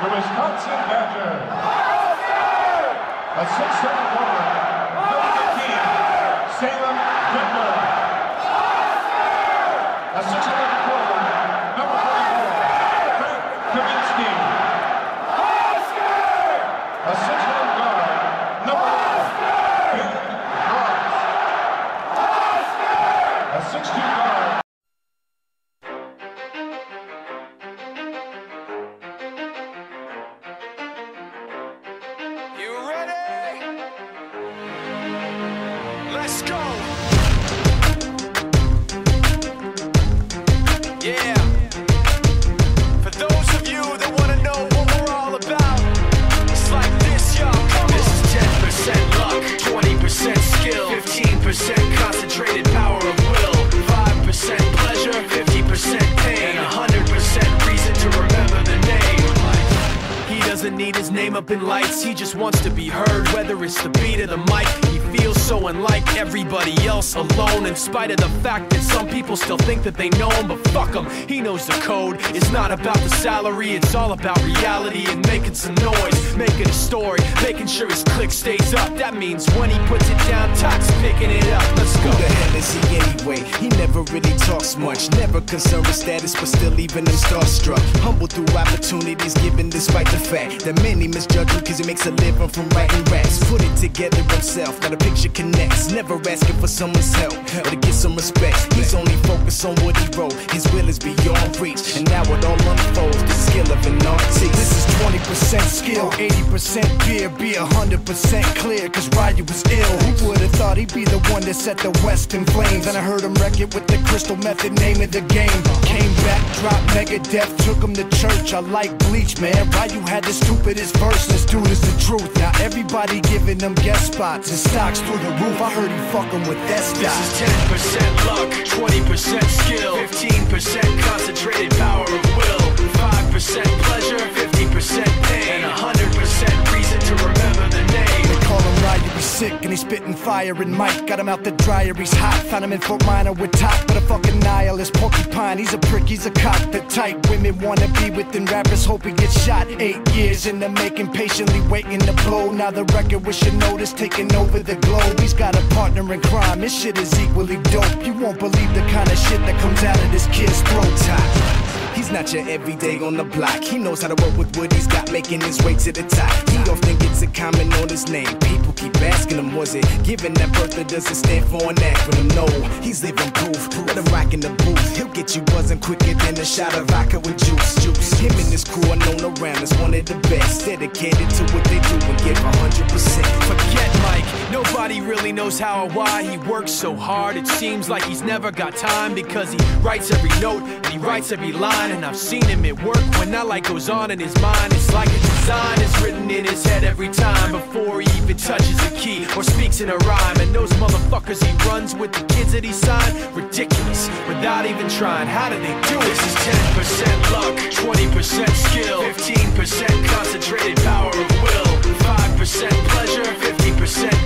the Wisconsin Badgers. A 6'7" forward, number 15, Salem Denver. A 6'11" forward, number 44, Frank Kaminsky. A 6'1" guard, number 1, Ben Ross. A 6'2" guard. You ready? Let's go. Yeah. For those of you that want to know what we're all about, it's like this, y'all. This is 10% luck, 20% skill, 15% concentrated power of will, 5% pleasure, 50% pain, and 100% reason to remember the name. He doesn't need his name up in lights, he just wants to be heard, whether it's the beat of the mic. He feels so unlike everybody else, alone, in spite of the fact that some people still think that they know him, but fuck him, he knows the code. It's not about the salary, it's all about reality and making some noise, making a story, making sure his click stays up. That means when he puts it down, Tox picking it up. Let's go. Who the hell is he anyway? He never really talks much, never concerned with status, but still leaving him starstruck. Humble through opportunities given despite the fact that many misjudge him cause he makes a living from writing raps. Put it together himself, got a picture connects, never asking for someone's help or to get some respect. He's only focused on what he wrote, his will is beyond reach, and now it all unfolds, the skill of an artist. This is 20% skill, 80% beer, be 100% clear, cause Ryu was ill. Who would've thought he'd be the one that set the West in flames? And I heard him wreck it with the crystal method, name of the game. Came back, dropped Megadeth, took him to church. I like Bleach, man. Ryu had the stupidest verse, this dude is the truth. Now everybody giving them guest spots and stocks through the roof. I heard he fucking with that stock. This is 10% luck, 20% skill, 15% concentrated power of will, 5% pleasure, 50% pain, and 100% reason to remember the name. They call him Ryu, he's sick and he's spitting fire and Mike got him out the dryer, he's hot. Found him in Fort Minor with top, but a fucking nihilist porcupine. He's a prick, he's a cock, the type women wanna be within rappers, hope he gets shot. 8 years in the making, patiently waiting to blow. Now the record with your notice taking over the globe. He's got a partner in crime, his shit is equally dope. You won't believe the kind of shit that comes out of this kid's throat. He's not your everyday on the block. He knows how to work with what he's got, making his way to the top. He often gets a comment on his name. People keep asking him, was it given that birth that doesn't stand for an acronym? No, he's living proof. Let him rock in the booth. He'll get you buzzing quicker than a shot of vodka with juice. Him and his crew are known around as one of the best, dedicated to what they do and give 100%. Forget Mike, nobody really knows how or why he works so hard. It seems like he's never got time because he writes every note and he writes every line. And I've seen him at work when that light goes on in his mind. It's like a design is written in his head every time before he even touches a key or speaks in a rhyme. And those motherfuckers he runs with, the kids that he signed, ridiculous, without even trying. How do they do it? This is 10% luck, 20% skill, 15% concentrated power of will, 5% pleasure, 50%